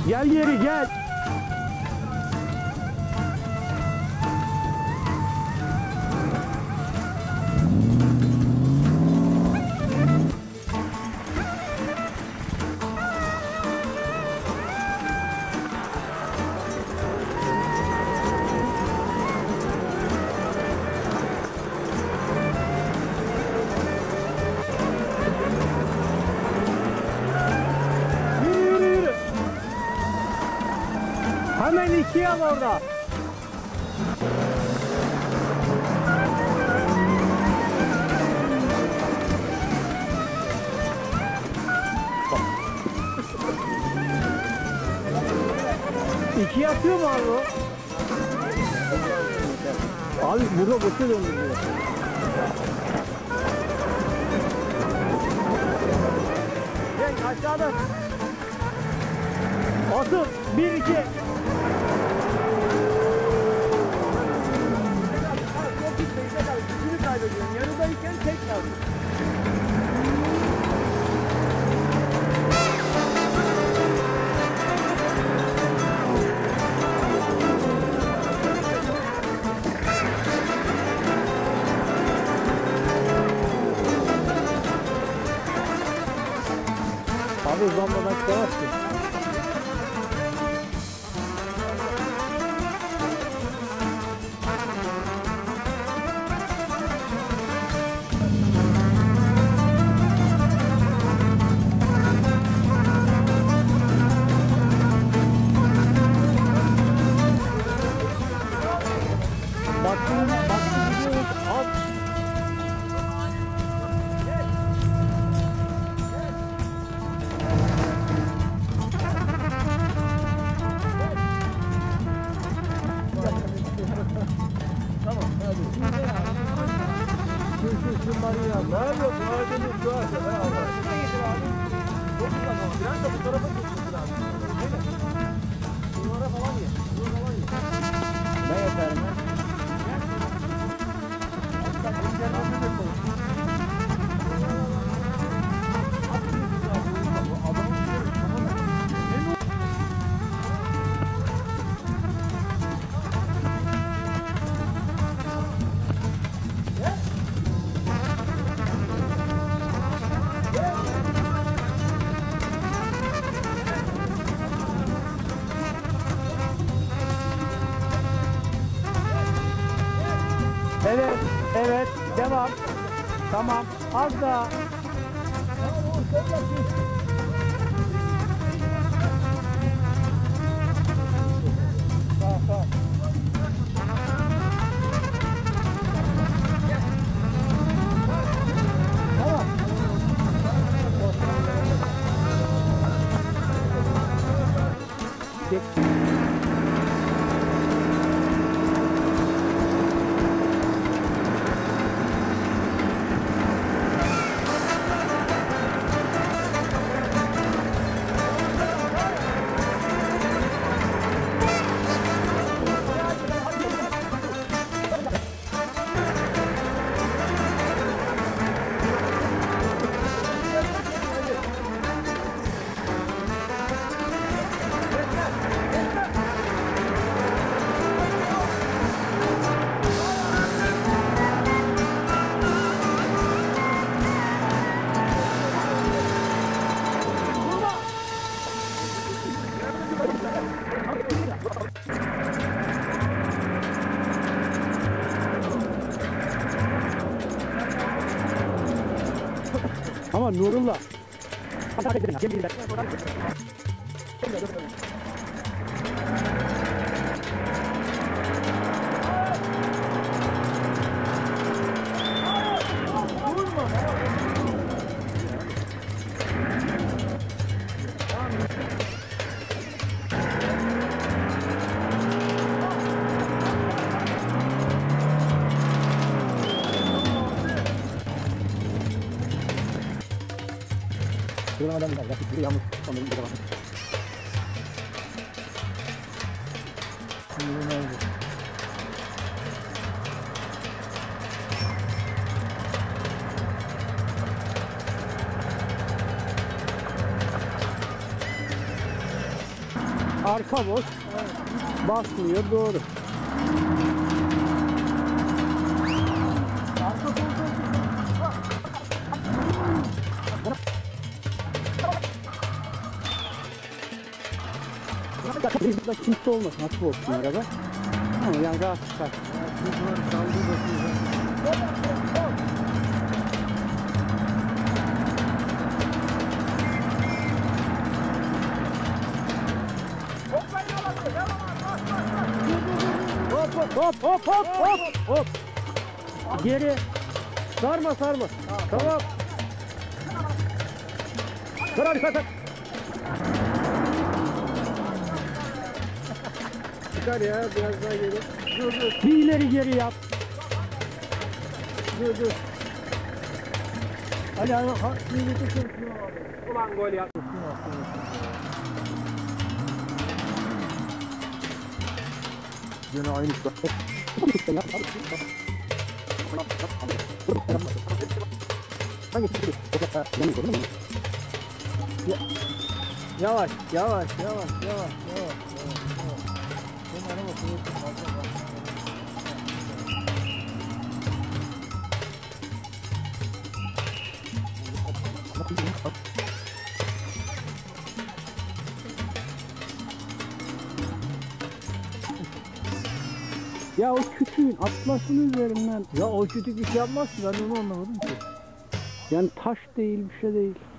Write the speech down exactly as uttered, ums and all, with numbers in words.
Gel geri gel. Hemen ikiye al orada. İkiye atıyor mu abi o? Abi burada boşa döndürüyor. Gel aşağıda. Atın. Bir iki. Yanındayken tek lazım. Abi uzanmadan çıkamazsın. Baktım, baktım gidiyoruz. Al. Tamam, hadi. Şu şu şunları ya. Ne yapıyorsun? Ağacını şu ağaca. Ben Allah'a şuna getir abi. Çok güzel ama. Biraz da bu tarafa geçsin abi. Değil mi? Bunlara falan ye. Bunlara falan ye. Ne yeter mi? Evet, evet, devam. Tamam, az daha. Tamam, tamam. Tamam. Gel. Ama Nurullah. Şuradan adam gider. Yakıt biri yalnız. Onların bir de bakın. Şimdi ne oldu? Arka boş. Basmıyor, doğru. Arka koltuğu. Burada kimse olmasın, nasıl olsun araba. Ama yani rahat çıkar. Hop hop hop hop hop hop. Geri. Sarma sarma. Tamam. Dur hadi kalk. Çıkar ya, biraz daha geri. Dur dur. Bir ileri geri yap. Dur dur. Hadi hadi. Ha, Ulan gol ya. Yine aynı şey. Yavaş, yavaş, yavaş, yavaş, yavaş, yavaş. Senin araba kuvvetli fazla. Ya o kütüğün atlasın üzerinden. Ya o kütük bir şey yapmaz ki, ben onu anlamadım ki. Yani taş değil, bir şey değil.